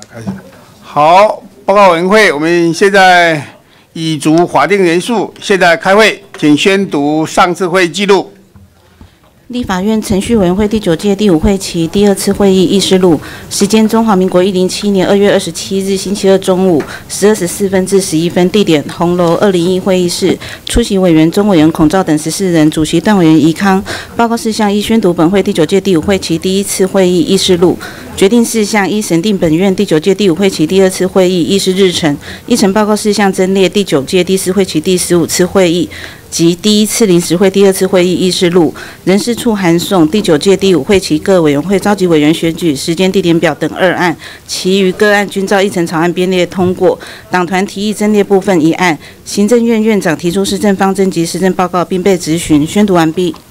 好，报告委员会，我们现在已足法定人数，现在开会，请宣读上次会议记录。 立法院程序委员会第9届第5会期第2次会议议事录，时间中华民国107年2月27日星期二中午12时4分至11分，地点红楼201会议室，出席委员钟委员孔照等14人，主席段委员宜康。报告事项一，宣读本会第9届第5会期第1次会议议事录。决定事项一，审定本院第9届第5会期第2次会议议事日程。议程报告事项增列第9届第4会期第15次会议及第1次临时会第2次会议议事录。人事处函送第9届第5会期各委员会召集委员选举时间地点表等2案，其余各案均照议程草案编列通过。党团提议增列部分1案，行政院院长提出施政方针及施政报告，并被质询。宣读完毕。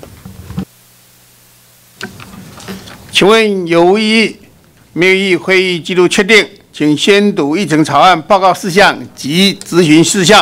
请问有无异议？没有异议，会议记录确定，请宣读议程草案、报告事项及质询事项。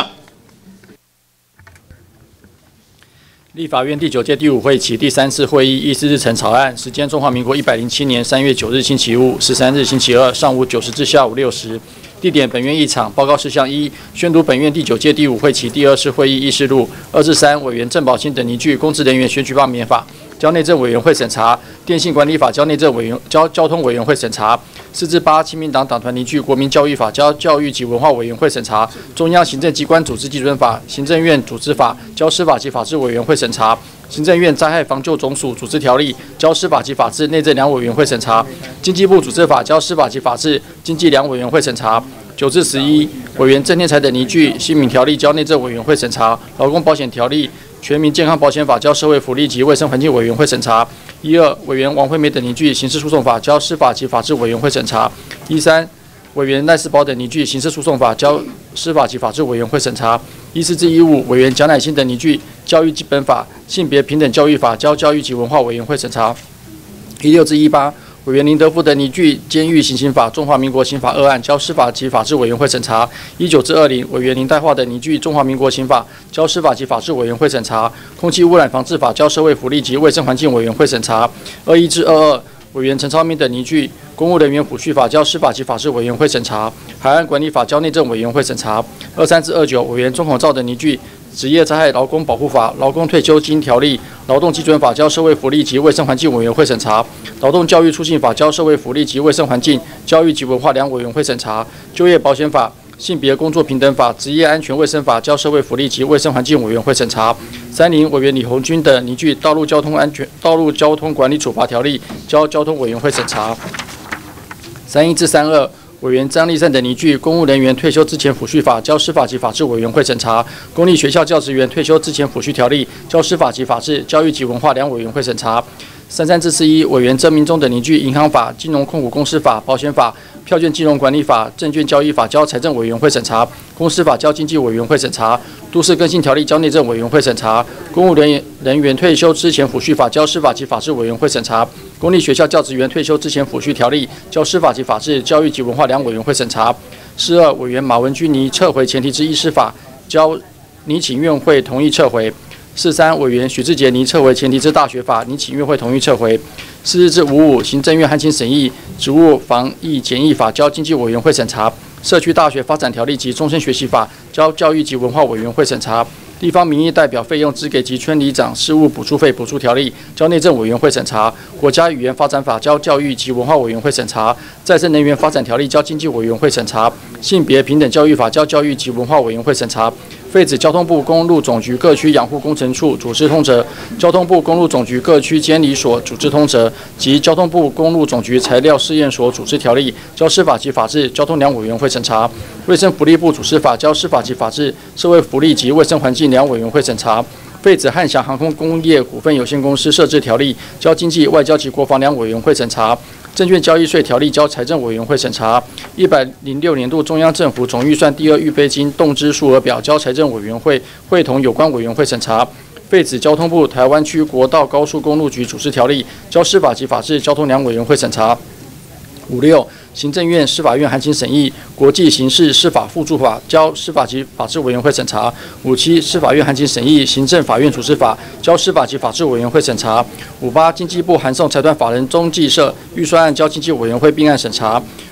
立法院第9届第5会期第3次会议议事日程草案，时间中华民国107年3月9日星期五、13日星期二上午9时至下午6时。地点本院议场。报告事项一，宣读本院第9届第5会期第2次会议议事录。2至3，委员郑宝清等拟具公职人员选举罢免法，交内政委员会审查；电信管理法交内政委员交通委员会审查。4至8，亲民党党团拟具国民教育法交教育及文化委员会审查；中央行政机关组织基准法、行政院组织法交司法及法制委员会审查；行政院灾害防救总署组织条例交司法及法制内政两委员会审查；经济部组织法交司法及法制经济两委员会审查。9至11，委员郑天才等拟具新民条例交内政委员会审查；劳工保险条例、全民健康保险法交社会福利及卫生环境委员会审查。1、2，委员王惠美等拟具刑事诉讼法交司法及法制委员会审查。1、3，委员赖世宝等拟具刑事诉讼法交司法及法制委员会审查。1、4至1、5，委员蒋乃馨等拟具教育基本法、性别平等教育法交教育及文化委员会审查。1、6至1、8。委员林德福等拟具监狱行刑法、中华民国刑法2案交司法及法制委员会审查。19至20，委员林代化等拟具中华民国刑法交司法及法制委员会审查。空气污染防治法交社会福利及卫生环境委员会审查。21至22，委员陈超明等拟具公务人员抚恤法交司法及法制委员会审查。海岸管理法交内政委员会审查。23至29，委员钟孔照等拟具职业灾害劳工保护法、劳工退休金条例、劳动基准法交社会福利及卫生环境委员会审查；劳动教育促进法交社会福利及卫生环境、教育及文化两委员会审查；就业保险法、性别工作平等法、职业安全卫生法交社会福利及卫生环境委员会审查。30，委员李红军等拟具道路交通管理处罚条例交交通委员会审查。31至32。委员张立善等拟具公务人员退休之前抚恤法交司法及法制委员会审查；公立学校教职员退休之前抚恤条例交司法及法制、教育及文化两委员会审查。33至41，委员郑明忠等拟具银行法、金融控股公司法、保险法、票券金融管理法、证券交易法交财政委员会审查；公司法交经济委员会审查；都市更新条例交内政委员会审查；公务人员退休之前抚恤法交司法及法制委员会审查；公立学校教职员退休之前抚恤条例交司法及法制、教育及文化两委员会审查。42，委员马文君拟撤回前提之医师法交拟请院会同意撤回。43，委员许志杰拟撤回前提之大学法，拟请院会同意撤回。44至55，行政院函请审议职务防疫检疫法交经济委员会审查；社区大学发展条例及终身学习法交教育及文化委员会审查；地方民意代表费用支给及村里长事务补助费补助条例交内政委员会审查；国家语言发展法交教育及文化委员会审查；再生能源发展条例交经济委员会审查；性别平等教育法交教育及文化委员会审查。废止交通部公路总局各区养护工程处组织通则、交通部公路总局各区监理所组织通则及交通部公路总局材料试验所组织条例交司法及法制、交通两委员会审查；卫生福利部主司法交司法及法制、社会福利及卫生环境两委员会审查；废止汉翔航空工业股份有限公司设置条例交经济、外交及国防两委员会审查；证券交易税条例交财政委员会审查；106年度中央政府总预算第2预备金动支数额表交财政委员会会同有关委员会审查；废止交通部台湾区国道高速公路局组织条例交司法及法制、交通两委员会审查。56，行政院、司法院函请审议国际刑事司法附注法交司法及法制委员会审查。57，司法院函请审议行政法院组织法交司法及法制委员会审查。58，经济部函送财团法人中计社预算案交经济委员会并案审查。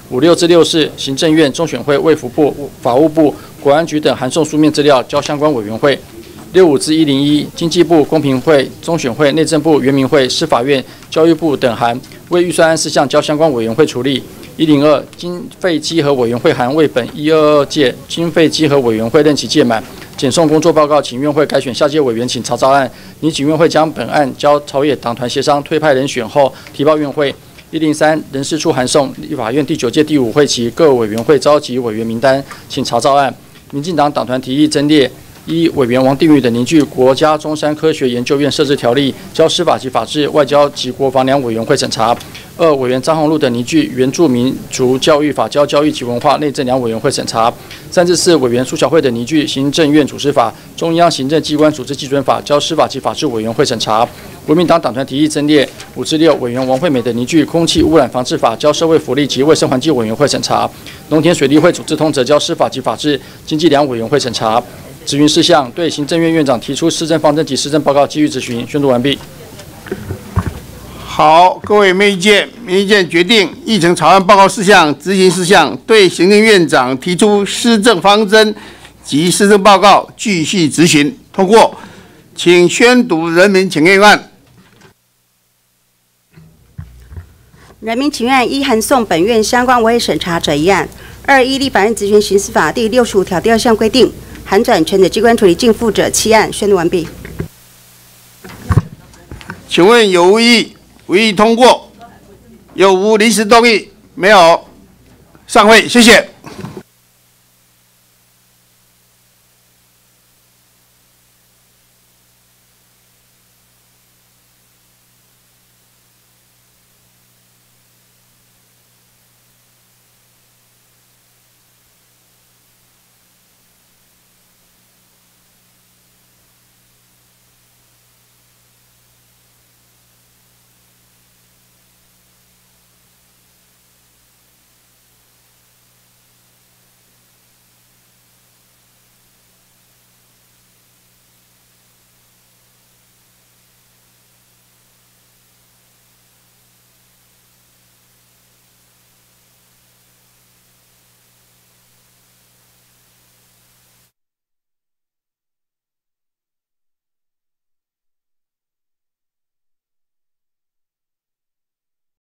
56至64，行政院、中选会、卫福部、法务部、国安局等函送书面资料交相关委员会。65至101，经济部、公平会、中选会、内政部、原民会、司法院、教育部等函为预算案事项交相关委员会处理。102，经费稽核委员会函为本122届经费稽核委员会任期届满，检送工作报告，请院会改选下届委员请查照案。拟请院会将本案交朝野党团协商推派人选后提报院会。103，人事处函送立法院第9届第5会期各委员会召集委员名单，请查照案。民进党党团提议增列1委员王定宇等凝聚国家中山科学研究院设置条例，交司法及法制、外交及国防两委员会审查。2委员张宏禄等凝聚原住民族教育法、教育及文化、内政两委员会审查。3至4委员苏小慧等凝聚行政院组织法、中央行政机关组织基准法、交司法及法制委员会审查。国民党党团提议增列5至6委员王惠美等凝聚空气污染防治法、交社会福利及卫生环境委员会审查。农田水利会组织通则交司法及法制、经济两委员会审查。质询事项对行政院院长提出施政方针及施政报告基于质询，宣读完毕。 好，各位没意见，没意见决定议程草案报告事项、执行事项对行政院长提出施政方针及施政报告继续执行，通过。请宣读人民请愿案。 人民请愿一函送本院相关委员审查者一案。2依立法院职权行使法第65条第2项规定，函转权责机关处理尽付者7案，宣读完毕。 请问有无异议？无异议通过。有无临时动议？没有。散会，谢谢。